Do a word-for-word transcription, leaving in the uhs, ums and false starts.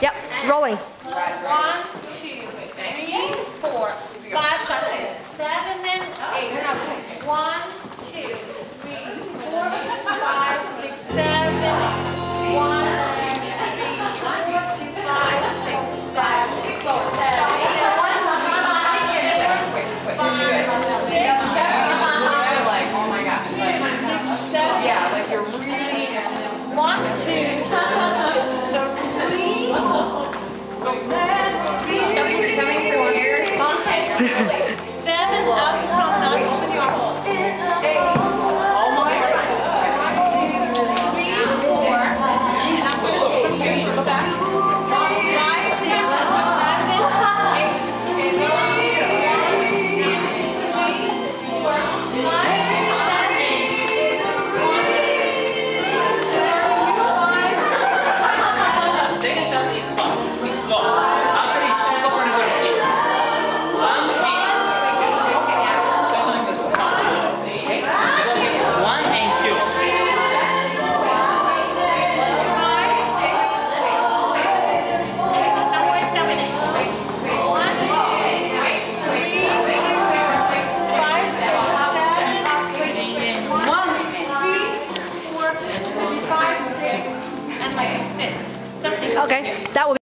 Yep, rolling. One, two, three, four, five, six, seven, and eight. One, two, three, four, five, six, seven, eight. One, two, three, four, five, six, seven, eight. One, two, Yeah, like you're really one, two, three, coming, coming through here. seven, up to come, not to the normal. Eight, Almost like three, four, go back. Five, six, seven, eight, four, five, Okay, that will be